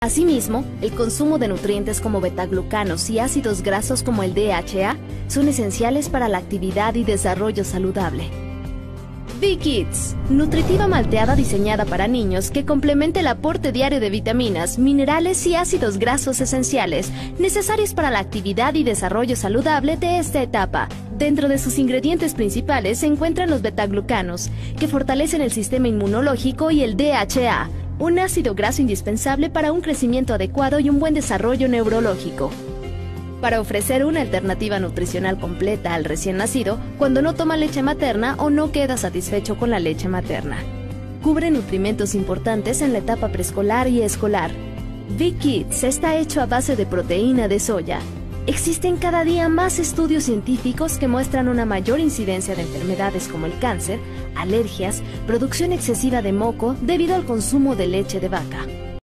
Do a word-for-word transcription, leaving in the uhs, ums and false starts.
Asimismo, el consumo de nutrientes como betaglucanos y ácidos grasos como el D H A son esenciales para la actividad y desarrollo saludable. V-Kids, nutritiva malteada diseñada para niños que complementa el aporte diario de vitaminas, minerales y ácidos grasos esenciales necesarios para la actividad y desarrollo saludable de esta etapa. Dentro de sus ingredientes principales se encuentran los betaglucanos, que fortalecen el sistema inmunológico, y el D H A, un ácido graso indispensable para un crecimiento adecuado y un buen desarrollo neurológico. Para ofrecer una alternativa nutricional completa al recién nacido cuando no toma leche materna o no queda satisfecho con la leche materna. Cubre nutrimentos importantes en la etapa preescolar y escolar. V-Kids está hecho a base de proteína de soya. Existen cada día más estudios científicos que muestran una mayor incidencia de enfermedades como el cáncer, alergias, producción excesiva de moco debido al consumo de leche de vaca.